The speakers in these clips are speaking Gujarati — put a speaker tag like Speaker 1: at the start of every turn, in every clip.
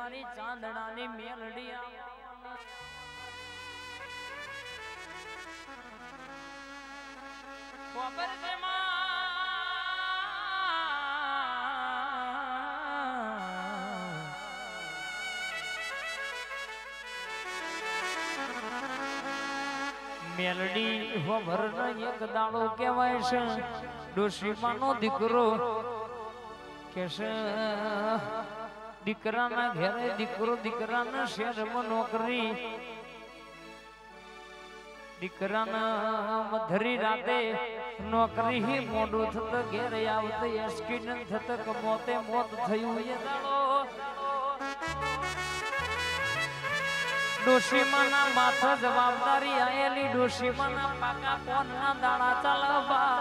Speaker 1: મારી ચાંદડાની મેલડી ખબર છે મેલડી ખબર એક દાડો કહેવાય છે ડોશીમાનો દીકરો કે છે દીકરાના ઘરે દીકરો દીકરાના શહેરમાં નોકરી દીકરાના મધરી રાતે નોકરી મોડું થતો ઘેર આવતો એક્સિડન્ટ થતો કમોતે મોત થયું એ દાડો ડોશીમાના માથા જવાબદારી આયેલી ડોશીમાના પાકા કોનના દાડા ચાલવા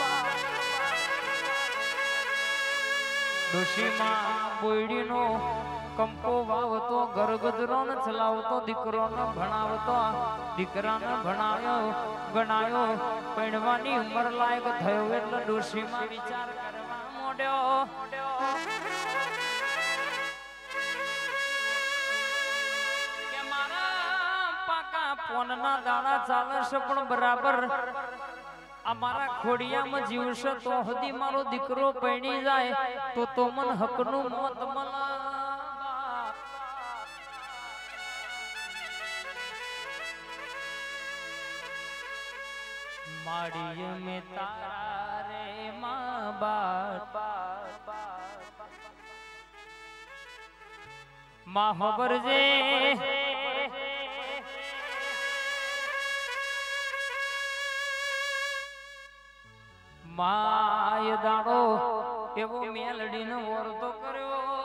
Speaker 1: ડોશીમાં બોયડીનો કંપો વાવતો ગરગદરોને ચલાવતો દીકરોને ભણાવતો દીકરાને ભણાયો ગણાયો પૈણવાની ઉંમર લાયક થયો એટલે ડોશીમાં વિચાર કરવા મોડ્યો કે મારા પાકા પોનના દાડા ચાલે છે પણ બરાબર અમારા ખોડિયામાં જીવશે તો હદી મારો દીકરો પૈણી જાય તો મન હકનું મોત મળે માડીએ મે તારા રે માં બાપ માં ખબર જે માય દાડો એવો મેલડીનો વર્તો કર્યો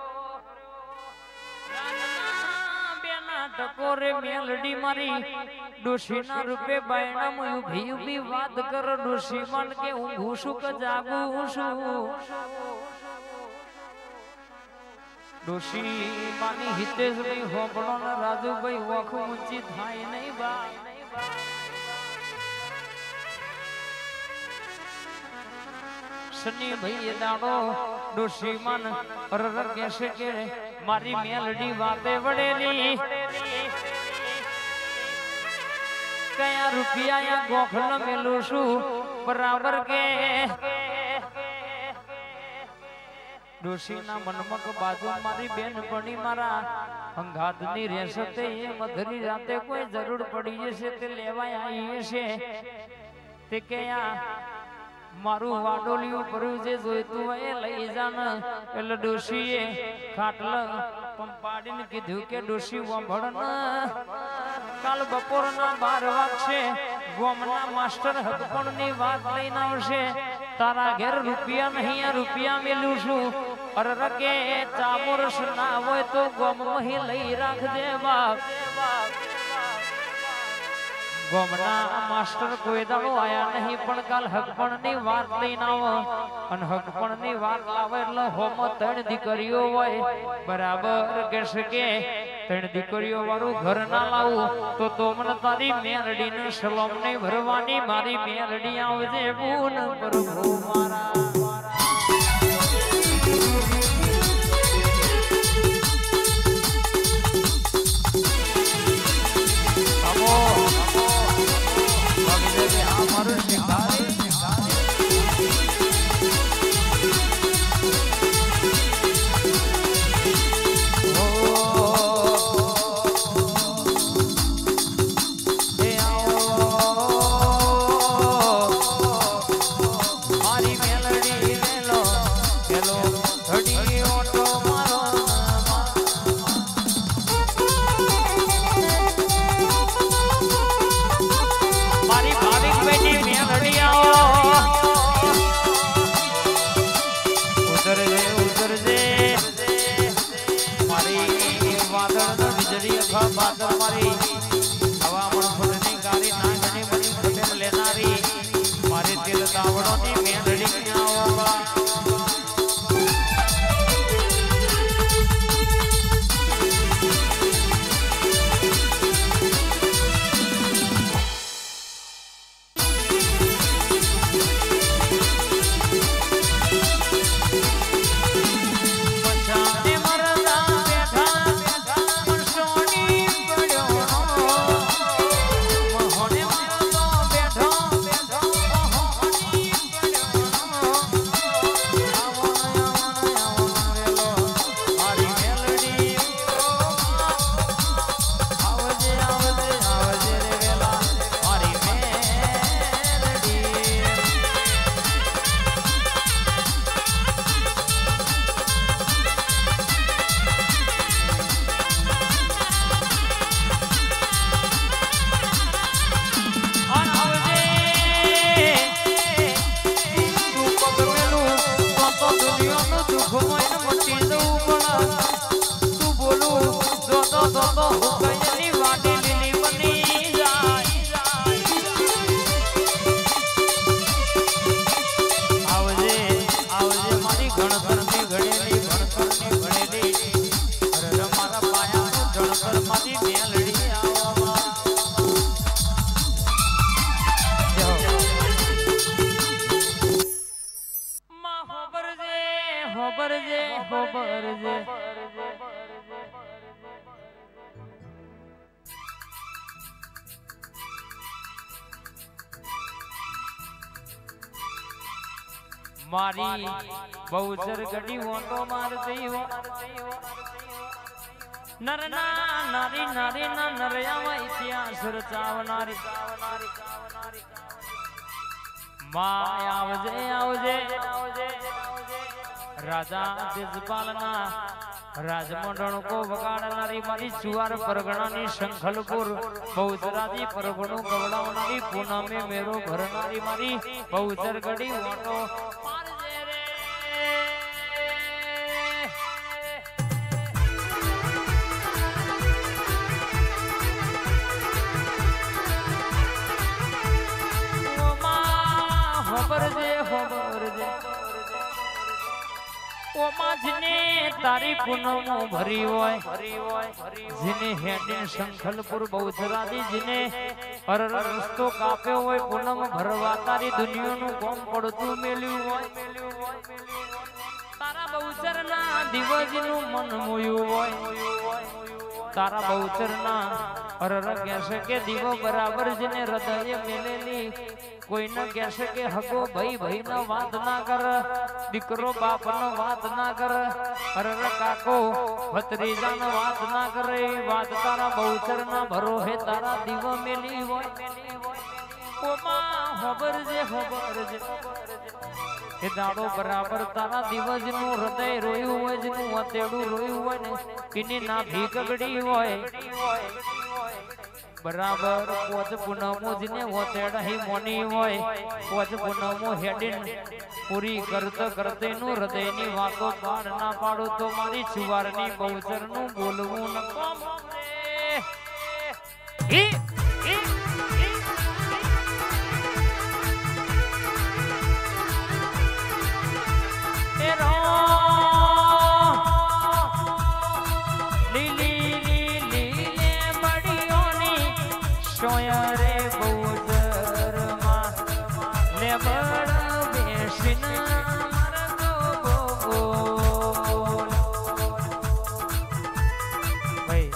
Speaker 1: બેના ટકોરે મેલડી મારી ડોશીના રૂપે બાયણામાં ઊભી ઊભી વાત કર ડોશી મન કે ઊંઘું છું કે જાગું છું ડોશી માની હિતેશભાઈ હોબળો ને રાજુભાઈ વખ ઊંચી થાય નહીં બા શની ભાઈ દાડો ડોશી મન અરર કહેશે કે મારી મેલડી વાતે વડેલી કયા રૂપિયા ગોખલ મેલું છું બરાબર કે ડોશીના મનમક બાજુ મારી બેન પડી મારા અંગાતની રહેશે તે મધરી રાતે કોઈ જરૂર પડી જશે તે લેવાય આવી છે તે કયા મારું વાડોલિયું ભર્યું જે જોઈતું હોય લઈ જાન એટલે ડોશીએ ખાટલ પંપાડીને કીધું કે ડોશી વંભળ કાલ બપોરના 12 વાગશે ગોમના માસ્ટર હકપણની વાત લઈને આવશે તારા ઘેર રૂપિયા નહીં રૂપિયા મેલું છું અરર કે ચામોરસ ના હોય તો ગોમમાં લઈ રાખજે બાપ ગોમના માસ્ટર કોઈ દાડો આયા નહીં પણ કાલ હકપણની વાત લઈને આવો અને હકપણની વાત લાવે એટલે હોમ 3 દીકરીઓ હોય બરાબર કહેશે કે 3 દીકરીઓ વાળું ઘર ના લાવું તો મને તારી મેલડીને સલામ નહીં ભરવાની મારી મેલડી આવજે બૂન પ્રભુ મારા हमारे शिकारी ધોબો હુકઈની વાડી લીલી બની જાય આવજે આવજે મારી ગણગણની ઘડેલી ભણતરની ભણેલી અરે મારા પાયાનું જણકર મારી મેલડી આવવા હોબરજે હોબરજે મારી બહુચર ગડી ઓટો મારતી હો નરના નારી નારી ના નરયામાં ઇતિહાસ રચાવનારી માં આવજે આવજે રાજા દેશપાલના રાજમંડળ કો વગાડનારી મારી ચુવાર પરગણાની શંખલપુર બહુચરાજી પરગણું ગવડાવનારી પૂનમે મેરો ભરનારી મારી બહુચર ગડી ઓટો મારજે રે ઓ માં હોબરજે હોબરજે ઓમાં જેને તારી પૂનમો ભરી હોય જેને હેડીન શંખલપુર બહુચરાજી જેને અરર રસ્તો કાપ્યો હોય પૂનમ ભરવા તારી દુનિયાનું કોમ પડતું મેલ્યું હોય તારા બહુચરના દિવસનું મન મોયું હોય તારા બહુચરના અરર કહેશે કે દીવો બરાબર જેને હૃદય મેલેલી કોઈને કહેશે કે હગો ભાઈ ભાઈનો વાત ના કર દીકરો બાપનો વાત ના કર અરર કાકો ભત્રીજાનો વાત ના કરે વાત તારા બહુચરના ભરોહે તારા દીવો મેલી હોય ઓમાં હોબરજે હોબરજે એ દાડો બરાબર તારા દિવસનું હૃદય રોયું હોય જેનું વતેડું રોયું હોય ને એની ના ભી કગડી હોય બરાબર પોચ પૂનમો જેને વતેડા મોની હોય પોચ પૂનમો હેડીન પૂરી કરતે નું હૃદયની વાતો પાડ ના પાડો તો મારી છુવારની બહુચરનું બોલવું ન કોમ રે રે બહુચરમાં લે બળ બેસીન મરતો બોલ ભાઈ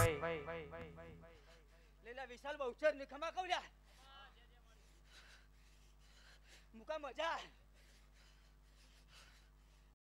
Speaker 2: લેલા વિશાલ બહુચર ને ખમા કવલ્યા મુકા મજા